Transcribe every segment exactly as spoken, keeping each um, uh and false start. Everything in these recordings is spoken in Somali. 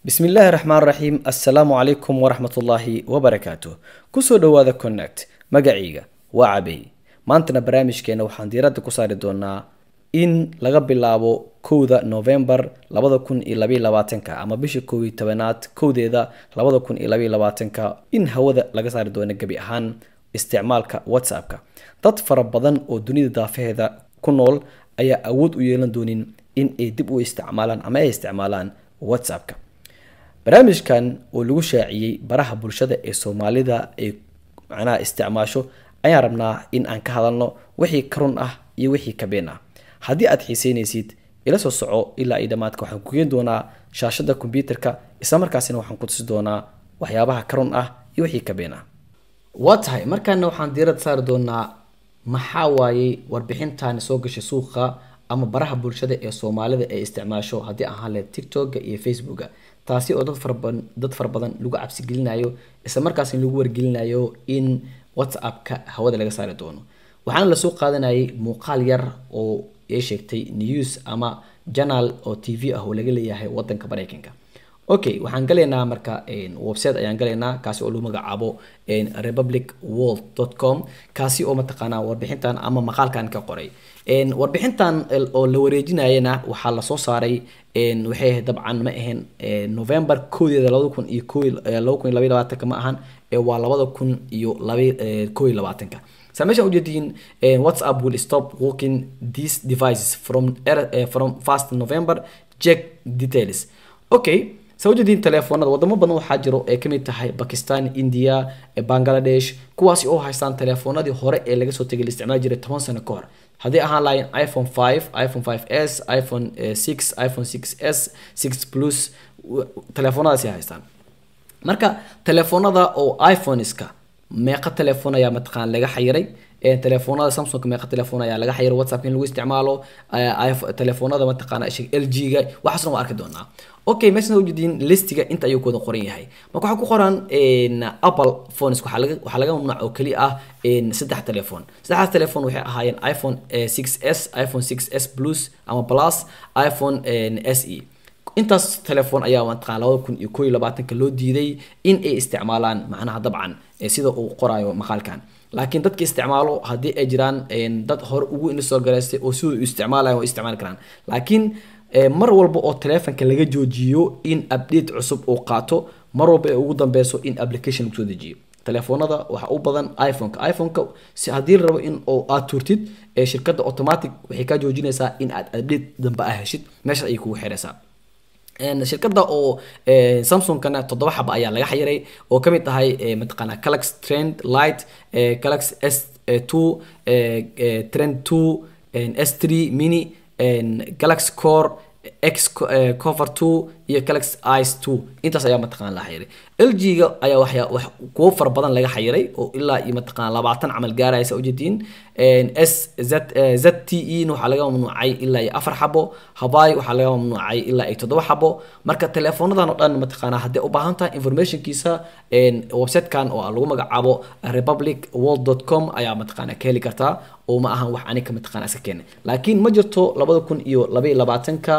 بسم الله الرحمن الرحيم السلام عليكم ورحمة الله وبركاته كسو دوادا كونكت مقعيقة وعبي maantana barnaamijkeena waxaan diiradda ku saari doonaa in laga bilaabo kowda November labada kun iyo laba iyo labaatanka ama bisha kow iyo tobnaad kowdeeda labada kun iyo laba iyo labaatanka in hawada laga saari doono gabi ahaan isticmaalka WhatsApp-ka. Dad fara badan oo dunida daafaheeda ku nool ayaa awood u yeelan doonin in ay dib u isticmaalaan ama ay isticmaalaan WhatsApp-ka. barnaamijkan oo lagu shaaciyay baraha bulshada ee Soomaalida ay macnaha isticmaasho ayaan rabnaa in aan ka hadalno wixii karun ah iyo wixii ka been ah. haddii aad xiiseynaysid ila soo soco ilaa ay dhamaadka waxaan ku geen doonaa shaashada computerka isla markaasina waxaan ku tusi doonaa waxyaabaha karun ah iyo wixii ka been ah. waa tahay markaana waxaan diirad saari doonaa maxaa waayey warbixintan soo gashay suuqa ama baraha bulshada ee Soomaalida ay isticmaasho haddii aan haleed TikTok iyo Facebook taasi oo dad fara badan dad fara badan lagu cabsi gelinayo isla markaasina lagu wargelinayo in WhatsApp-ka hawada laga saari doono. waxaan la soo qaadanayay muuqaal yar oo ay sheegtay news ama channel oo T V ah oo laga leeyahay wadanka Mareykanka. okay waxaan galeynaa marka website ayaan galeynaa kaasi oo lagu magacaabo republic world dot com kaasi oo mataqaanaa warbixintan ama maqaalkan ka qoray. warbixintan oo la wareejinayna waxaa la soo saaray waxay dabcan ma ahayn November kowdeeda labada kun iyo laba iyo labaatanka ma ahan ee waa labada kun iyo kow iyo labaatanka. Samesha ujeedin WhatsApp will stop working these devices from uh, from first November. Check details. okay sawjadin telefoonada wadamo badan waxaa jiro ee kamid tahay Pakistan, India, Bangladesh kuwaasi oo haystaan telefoonadii hore ee laga soo tagay isticmaal jiray toban sano ka hor. haddii ahaan lahayn iPhone five, iPhone five S, iPhone six, iPhone six S, six Plus telefoonadaasi haystaan. marka telefoonada oo iPhone-iska meeqa telefoon ayaa mataqaan laga xayiray ee telefoonada Samsung meeqa telefoon ayaa laga xayiray WhatsApp in lagu isticmaalo telefoonada mataqaan L G-ga waxaas oo arki doonaa. okay meesha u jeedin listiga inta ayuu kooda qoran yahay. marka waxa ku qoran in Apple phones waxa laga waxa laga mamnuuc oo kali ah in saddex telefoon. saddexdaas telefoon waxay ahaayeen iPhone six S, iPhone six S Plus ama Plus, iPhone S E. intaas telefoon ayaa mataqaan labada kun iyo kow iyo labaatanka loo diiday in ay isticmaalaan macnaha dabcan sida uu qoraayo maqaalkan. laakiin dadka isticmaalo haddii ay jiraan dad hore ugu in soo galeystay oo sidoo isticmaalayo oo isticmaal karaan. laakiin mar walba oo telefoonka laga joojiyo in update cusub oo qaato mar walba ay ugu dambeyso in application lagu soo dejiyo. telefoonada waxa u badan iPhone-ka iPhone-ka si haddii la rabo in oo aad turtid ee shirkadda automatic waxay ka joojinaysaa in aad update dambe ah heshid meesha ay kugu xiraysaa. shirkadda oo Samsung-kana toddoba xaba ayaa laga xayiray oo kamid tahay mataqaana Galaxy Trend Lite, Galaxy S two, Trend two, S three Mini, Galaxy Core X Cover two iyo Galaxy Ice two. intaas ayaa mataqaan la xayiray. L G-ga ayaa wax wax kuwa far badan laga xayiray oo ilaa iyo mataqaan labaatan camal gaaraysa u jeedin. S Z Z T E waxa laga mamnuucay ilaa iyo afar xabo. Huawei waxa laga mamnuucay ilaa iyo toddoba xabo. marka teleefoonadan oo dhan mataqaan haddii u baahan tahay information-kiisa website-kan oo lagu magacaabo republic world dot com ayaa mataqaan ka heli kartaa oo ma ahan wax aniga mataqaan iska keenay. laakiin ma jirto labada kun iyo laba iyo labaatanka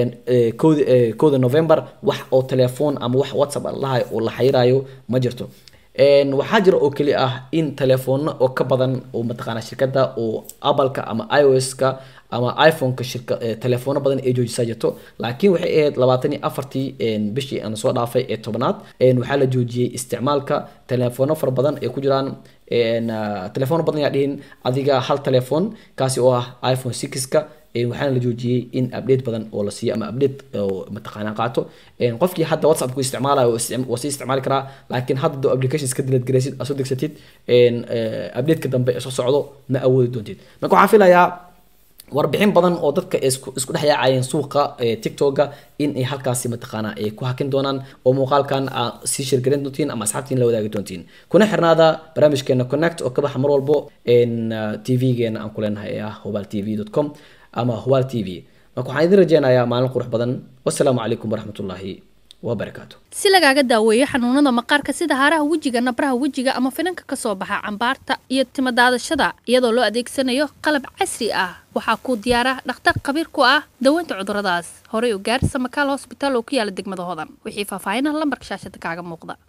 kowda November wax oo telefoon ama wax WhatsApp lahaay oo la xayirayo ma jirto. een waxaa jira oo kali ah in telefoon oo ka badan oo mataqaana shirkadda oo Apple-ka ama iOS-ka ama iPhone-ka shirka telefoon badan ay joojisay jirto. laakiin waxay ahayd labaatan iyo afartii een bishii aan soo dhaafay ee tobnaad een waxaa la joojiyay isticmaalka telefoon fara badan ee ku jiraan een telefoon badan yaa dhihin adiga hal telefoon kaasi oo ah iPhone six-ka waxaan la joojiyay in update badan oo la siiyo ama update oo mataqaana qaato. een qofkii hadda WhatsApp ku isticmaalayo oo si isticmaali kara laakiin hadda applications ka delete gareysid aso degsatid een update ka dambe soo socdo ma awoodi doontid. marka waxaan filayaa warbixin badan oo dadka isku isku dhaxyaacayeen suuqa TikTok-ga in ay halkaasi mataqaana ay ku hakin doonaan oo muuqaalkan si shir gareyn doontiin ama asxaabtiin la wadaagi doontiin. kuna xirnaada barnaamijkeena Connect oo ka baxa mar walbo in T V-geena aan ku leenahay ah huwal T V dot com ama Huwal T V. marka waxaan idin rajeynayaa maalin qurux badan. wassalaamu calaykum waraxmatullaahi wabarakatuh. si lagaaga daaweeyo xanuunada maqaarka sida haaraha wejiga, nabraha wejiga ama finanka ka soo baxa, cambaarta iyo timo daadashada iyadoo loo adeegsanayo qalab casri ah. waxaa ku diyaara dhakhtar khabiir ku ah daweynta cuduradaas. horey u gaar Samakaal Hospital oo ku yaala degmada Hodan. wixii faahfaahin ah lambarka shaashada kaaga muuqda.